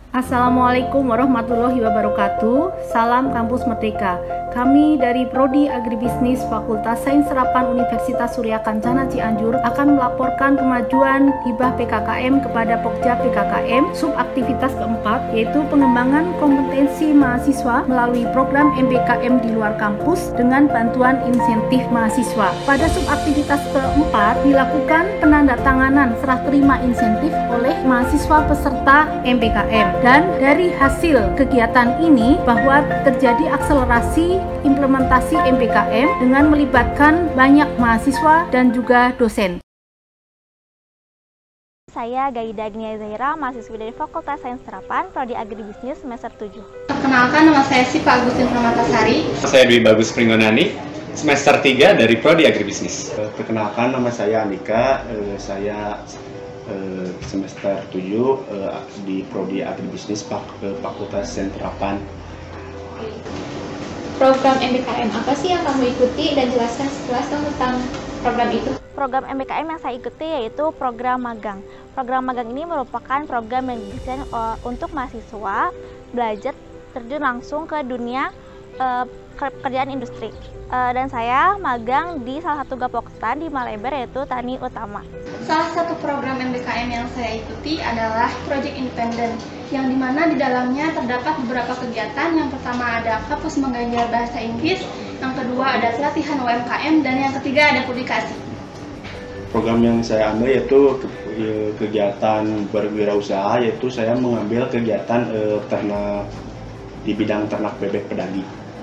Assalamualaikum warahmatullahi wabarakatuh. Salam Kampus Merdeka. Kami dari Prodi Agribisnis Fakultas Sains Serapan Universitas Surya Kencana Cianjur akan melaporkan kemajuan hibah PKKM kepada Pokja PKKM subaktivitas keempat, yaitu pengembangan kompetensi mahasiswa melalui program MBKM di luar kampus dengan bantuan insentif mahasiswa. Pada subaktivitas keempat dilakukan penandatanganan serah terima insentif oleh mahasiswa peserta MBKM. Dan dari hasil kegiatan ini bahwa terjadi akselerasi implementasi MBKM dengan melibatkan banyak mahasiswa dan juga dosen. Saya Gaida Agnia Zahira, mahasiswi dari Fakultas Sains Serapan, Prodi Agribisnis semester 7. Perkenalkan, nama saya Siva Agustin Pramatasari. Saya Dwi Bagus Pringgonani, semester 3 dari Prodi Agribisnis. Perkenalkan, nama saya Andika, saya semester 7 di Prodi Agribisnis Fakultas Sains Serapan. Program MBKM apa sih yang kamu ikuti dan jelaskan sekilas tentang program itu? Program MBKM yang saya ikuti yaitu program magang. Program magang ini merupakan program yang didesain untuk mahasiswa belajar terjun langsung ke dunia pekerjaan industri. Dan saya magang di salah satu gapoktan di Maleber, yaitu Tani Utama. Salah satu program MBKM yang saya ikuti adalah Project Independent, yang dimana di dalamnya terdapat beberapa kegiatan. Yang pertama ada kampus mengganjar bahasa Inggris, yang kedua ada pelatihan UMKM, dan yang ketiga ada publikasi. Program yang saya ambil yaitu kegiatan berwirausaha, yaitu saya mengambil kegiatan ternak di bidang ternak bebek pedaging.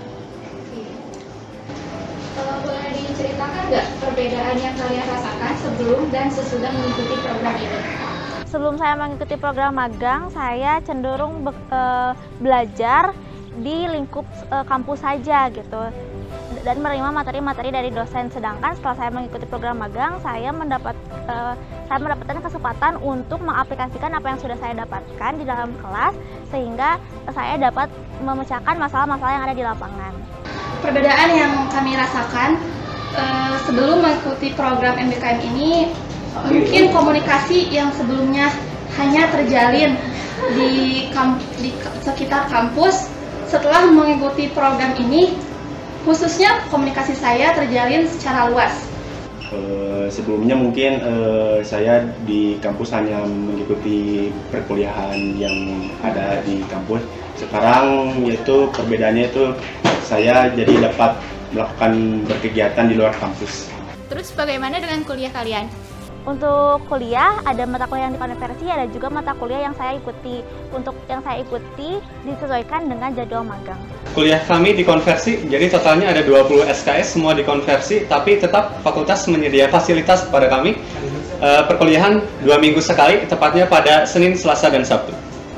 Boleh diceritakan nggak perbedaan yang kalian rasakan sebelum dan sesudah mengikuti program ini? Sebelum saya mengikuti program magang, saya cenderung belajar di lingkup kampus saja gitu, dan menerima materi-materi dari dosen. Sedangkan setelah saya mengikuti program magang, saya mendapatkan kesempatan untuk mengaplikasikan apa yang sudah saya dapatkan di dalam kelas, sehingga saya dapat memecahkan masalah-masalah yang ada di lapangan. Perbedaan yang kami rasakan sebelum mengikuti program MBKM ini, mungkin komunikasi yang sebelumnya hanya terjalin di sekitar kampus, setelah mengikuti program ini, khususnya komunikasi saya terjalin secara luas. Sebelumnya mungkin saya di kampus hanya mengikuti perkuliahan yang ada di kampus. Sekarang yaitu perbedaannya itu saya jadi dapat melakukan berkegiatan di luar kampus. Terus bagaimana dengan kuliah kalian? Untuk kuliah, ada mata kuliah yang dikonversi, ada juga mata kuliah yang saya ikuti. Untuk yang saya ikuti disesuaikan dengan jadwal magang. Kuliah kami dikonversi, jadi totalnya ada 20 SKS, semua dikonversi, tapi tetap fakultas menyediakan fasilitas kepada kami. Perkuliahan 2 minggu sekali, tepatnya pada Senin, Selasa, dan Sabtu.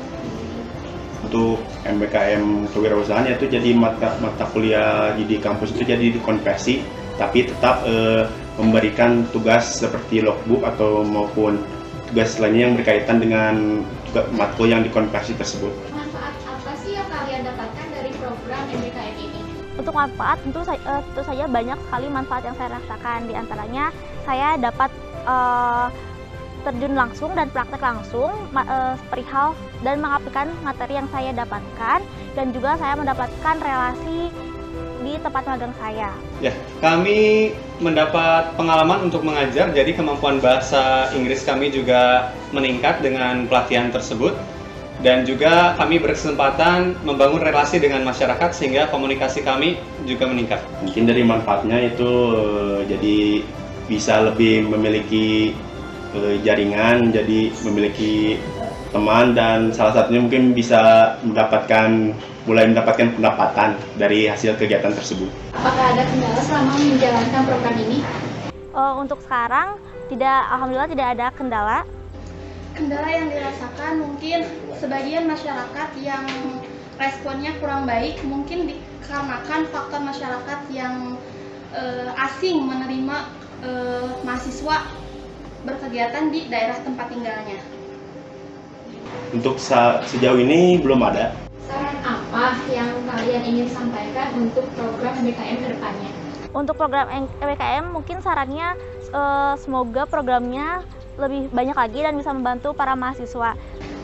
Untuk MBKM kewirausahaan itu jadi mata kuliah di kampus itu jadi dikonversi, tapi tetap memberikan tugas seperti logbook atau maupun tugas lainnya yang berkaitan dengan matkul yang dikonversi tersebut. Manfaat apa sih yang kalian dapatkan dari program MBKM ini? Untuk manfaat tentu saja banyak sekali manfaat yang saya rasakan. Di antaranya saya dapat terjun langsung dan praktek langsung perihal dan mengaplikasikan materi yang saya dapatkan, dan juga saya mendapatkan relasi di tempat magang saya. Ya, kami mendapat pengalaman untuk mengajar, jadi kemampuan bahasa Inggris kami juga meningkat dengan pelatihan tersebut. Dan juga kami berkesempatan membangun relasi dengan masyarakat sehingga komunikasi kami juga meningkat. Mungkin dari manfaatnya itu jadi bisa lebih memiliki jaringan, jadi memiliki teman, dan salah satunya mungkin bisa mulai mendapatkan pendapatan dari hasil kegiatan tersebut. Apakah ada kendala selama menjalankan program ini? Untuk sekarang alhamdulillah tidak ada kendala. Kendala yang dirasakan mungkin sebagian masyarakat yang responnya kurang baik, mungkin dikarenakan faktor masyarakat yang asing menerima mahasiswa berkegiatan di daerah tempat tinggalnya. Untuk sejauh ini belum ada. Saran apa yang kalian ingin sampaikan untuk program MBKM ke depannya? Untuk program MBKM mungkin sarannya semoga programnya lebih banyak lagi dan bisa membantu para mahasiswa.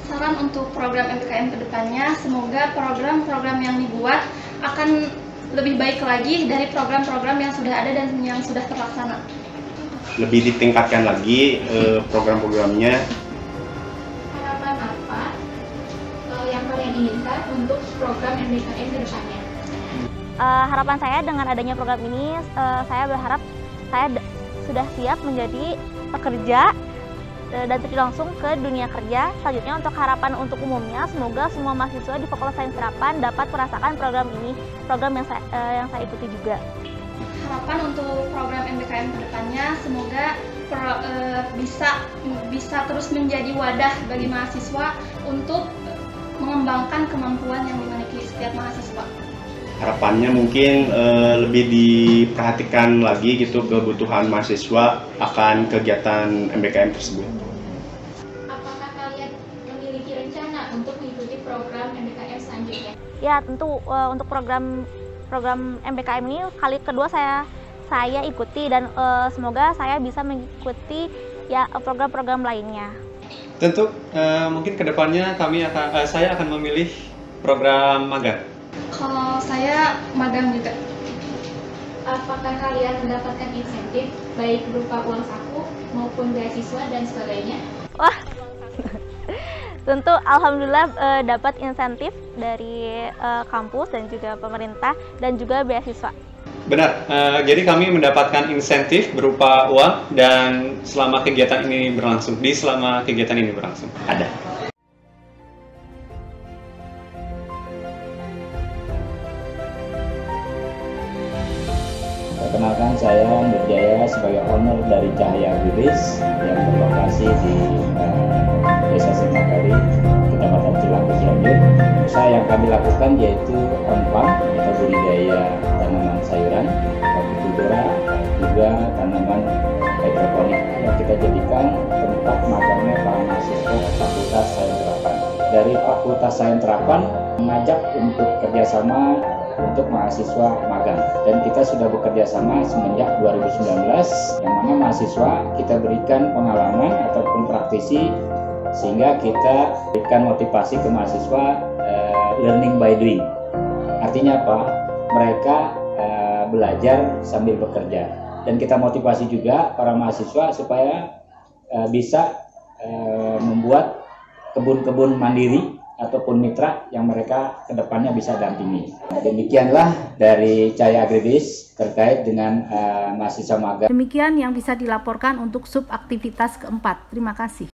Saran untuk program MBKM ke depannya, semoga program-program yang dibuat akan lebih baik lagi dari program-program yang sudah ada dan yang sudah terlaksana. Lebih ditingkatkan lagi program-programnya. Harapan apa yang kalian inginkan untuk program MBKM ke depannya? Harapan saya dengan adanya program ini, saya berharap saya sudah siap menjadi pekerja dan terjun langsung ke dunia kerja. Selanjutnya untuk harapan untuk umumnya, semoga semua mahasiswa di Fakultas Sains Serapan dapat merasakan program ini, program yang saya ikuti juga. Harapan untuk program MBKM ke depannya, semoga bisa terus menjadi wadah bagi mahasiswa untuk mengembangkan kemampuan yang dimiliki setiap mahasiswa. Harapannya mungkin lebih diperhatikan lagi gitu kebutuhan mahasiswa akan kegiatan MBKM tersebut. Apakah kalian memiliki rencana untuk mengikuti program MBKM selanjutnya? Ya, tentu untuk program MBKM ini kali kedua saya ikuti, dan semoga saya bisa mengikuti ya program-program lainnya. Tentu mungkin kedepannya saya akan memilih program magang. Kalau saya magang juga. Apakah kalian mendapatkan insentif baik berupa uang saku maupun beasiswa dan sebagainya? Wah, tentu alhamdulillah dapat insentif dari kampus dan juga pemerintah dan juga beasiswa. Benar, jadi kami mendapatkan insentif berupa uang dan selama kegiatan ini berlangsung, ada. Perkenalkan, saya Nurjaya sebagai owner dari Cahaya Agribis yang berlokasi di Desa Semakari, Kecamatan Cilangkap, Cianjur. Usaha yang kami lakukan yaitu on-farm atau budidaya tanaman sayuran, hortikultura, juga tanaman hidroponik yang kita jadikan tempat magangnya para mahasiswa Fakultas Sains Serapan. Dari Fakultas Sains Serapan mengajak untuk kerjasama untuk mahasiswa magang, dan kita sudah bekerja sama semenjak 2019, yang mana mahasiswa kita berikan pengalaman ataupun praktisi sehingga kita berikan motivasi ke mahasiswa learning by doing. Artinya apa? Mereka belajar sambil bekerja, dan kita motivasi juga para mahasiswa supaya bisa membuat kebun-kebun mandiri ataupun mitra yang mereka kedepannya bisa dampingi. Demikianlah dari Cahaya Agribis terkait dengan mahasiswa magang. Demikian yang bisa dilaporkan untuk subaktivitas keempat. Terima kasih.